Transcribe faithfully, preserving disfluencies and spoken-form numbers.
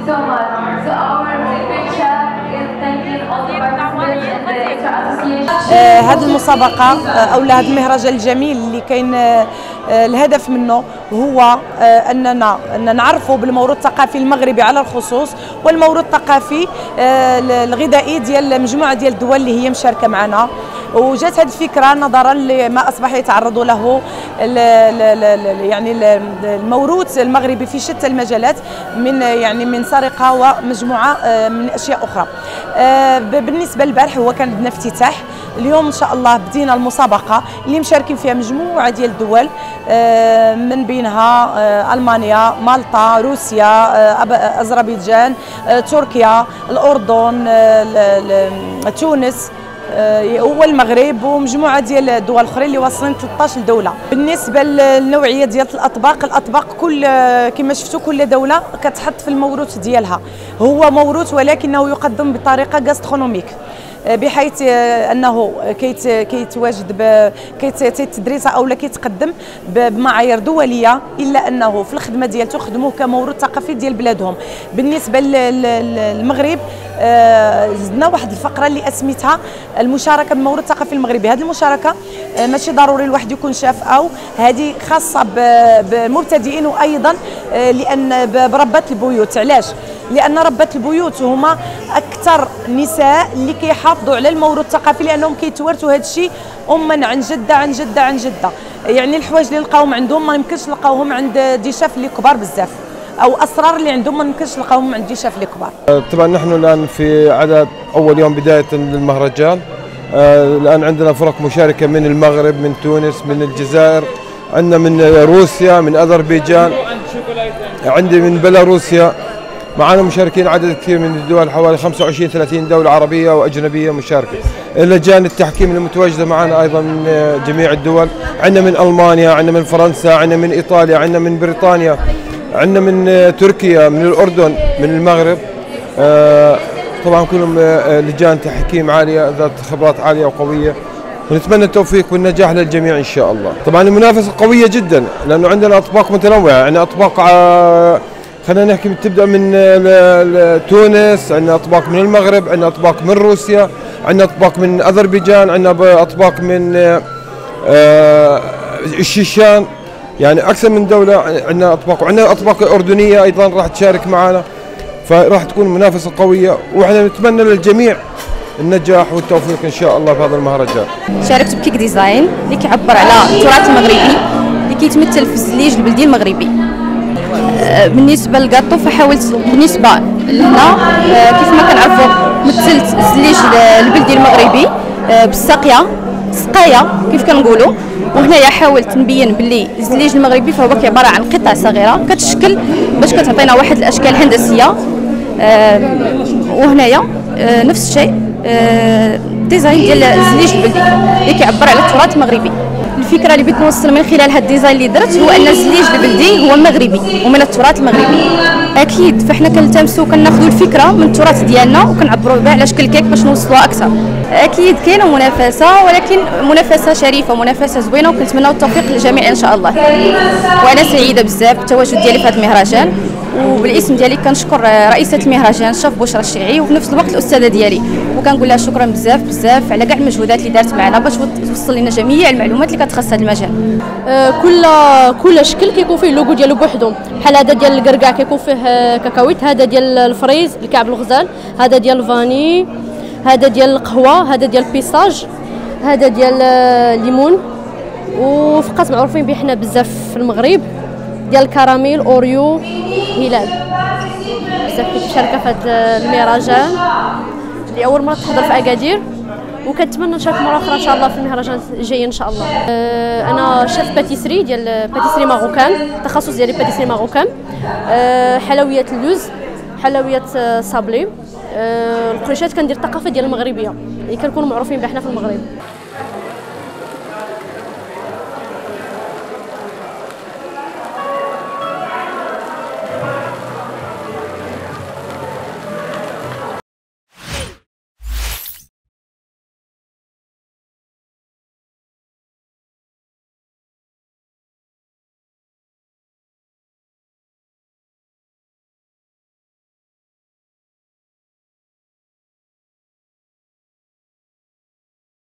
so much. So our big chef is thanking all the participants in the Extra Association. هذه المسابقة أو هذا المهرجان الجميل اللي كاين الهدف منه هو أننا نعرفوا بالموروث الثقافي المغربي على الخصوص والموروث الثقافي الغذائي ديال مجموعة ديال الدول اللي هي مشاركة معنا. وجات هذه الفكرة نظرا لما أصبح يتعرض له يعني الموروث المغربي في شتى المجالات من يعني من سرقة ومجموعة من أشياء أخرى. بالنسبة للبارح هو كان عندنا افتتاح، اليوم إن شاء الله بدينا المسابقة اللي مشاركين فيها مجموعة ديال الدول من بينها ألمانيا، مالطا، روسيا، أذربيجان، تركيا، الأردن، تونس والمغرب ومجموعه ديال الدول الاخرى اللي واصلين ثلاثة عشر دوله. بالنسبه للنوعيه ديال الاطباق، الاطباق كل كما شفتوا كل دوله كتحط في الموروث ديالها، هو موروث ولكنه يقدم بطريقه غاسترونوميك بحيث انه كيت كيتواجد كيتدرس او لا كيتقدم بمعايير دوليه، الا انه في الخدمه ديالته خدموه كموروث ثقافي ديال بلادهم. بالنسبه للمغرب زدنا واحد الفقره اللي اسميتها المشاركه بالموروث الثقافي المغربي. هذه المشاركه ماشي ضروري الواحد يكون شاف، او هذه خاصه بالمبتدئين وايضا لان بربات البيوت. علاش؟ لان ربات البيوت هما اكثر نساء اللي كيحافظوا على الموروث الثقافي، لانهم كيتوارثوا هذا الشيء اما عن جده عن جده عن جده. يعني الحوايج اللي لقاوهم عندهم ما يمكنش نلقاوهم عند ديشاف اللي كبار بزاف، او اسرار اللي عندهم ما يمكنش نلقاوهم عند ديشاف اللي كبار. طبعا نحن الان في عدد اول يوم بدايه للمهرجان. الان عندنا فرق مشاركه من المغرب، من تونس، من الجزائر، عندنا من روسيا، من اذربيجان، عندي من بيلاروسيا. معنا مشاركين عدد كثير من الدول، حوالي خمسة وعشرين ثلاثين دولة عربية وأجنبية مشاركة. اللجان التحكيم المتواجدة معنا أيضا من جميع الدول، عندنا من ألمانيا، عندنا من فرنسا، عندنا من إيطاليا، عندنا من بريطانيا، عندنا من تركيا، من الأردن، من المغرب. طبعا كلهم لجان تحكيم عالية ذات خبرات عالية وقوية، ونتمنى التوفيق والنجاح للجميع إن شاء الله. طبعا المنافسة قوية جدا لأنه عندنا أطباق متنوعة، يعني أطباق خلينا نحكي تبدا من تونس، عندنا اطباق من المغرب، عندنا اطباق من روسيا، عندنا اطباق من اذربيجان، عندنا اطباق من الشيشان، يعني اكثر من دوله عندنا اطباق، وعندنا اطباق اردنيه ايضا راح تشارك معنا، فراح تكون منافسه قويه، واحنا نتمنى للجميع النجاح والتوفيق ان شاء الله في هذا المهرجان. شاركت بكيك ديزاين اللي كيعبر على التراث المغربي اللي كيتمثل في الزليج البلدي المغربي. بالنسبه للكاطو فحاولت بالنسبه لهنا كيف ما كنعرفوا مثلت الزليج البلدي المغربي بالساقيه سقايه كيف كنقولوا، وهنايا حاولت نبين باللي الزليج المغربي فهو عباره عن قطع صغيره كتشكل باش كتعطينا واحد الاشكال الهندسيه. وهنايا نفس الشيء ديزاين ديال الزليج البلدي اللي كيعبر على التراث المغربي. الفكره اللي بغيت نوصل من خلال هذا الديزاين اللي درت هو ان الزليج البلدي هو مغربي ومن التراث المغربي. اكيد فاحنا كنلتمسوا كناخذوا الفكره من التراث ديالنا وكنعبروا بها على شكل كيك باش نوصلوها اكثر. اكيد كاينه منافسه، ولكن منافسه شريفه، منافسه زوينه، وكنتمناو التوفيق للجميع ان شاء الله. وانا سعيده بزاف بالتواجد ديالي في هذا المهرجان، وبالاسم ديالي كنشكر رئيسه المهرجان الشيف بشرى الشيعي، وفي نفس الوقت الاستاذه ديالي، وكنقول لها شكرا بزاف بزاف على كاع المجهودات اللي دارت معنا باش توصل لنا جميع المعلومات اللي كتخص هذا المجال. آه كل كل شكل كيكون فيه اللوغو ديالو بوحدو، بحال هذا ديال الكركاع كيكون فيه كاكاويت، هذا ديال الفريز الكعب الغزال، هذا ديال الفاني، هذا ديال القهوه، هذا ديال البيساج، هذا ديال الليمون. وفقط معروفين به حنا بزاف في المغرب ديال الكراميل، اوريو، هلال. بزاف كنت مشاركه في هذا المهرجان اللي اول مره تحضر في اكادير، وكنتمنى نشارك مره اخرى ان شاء الله في المهرجان الجاي ان شاء الله. انا شيف باتيسري ديال باتيسري ماروكان، التخصص ديالي باتيسري ماروكان، حلويات اللوز، حلويات صابلي، القريشات كندير الثقافه ديال المغربيه اللي كنكونوا معروفين بها حنا في المغرب.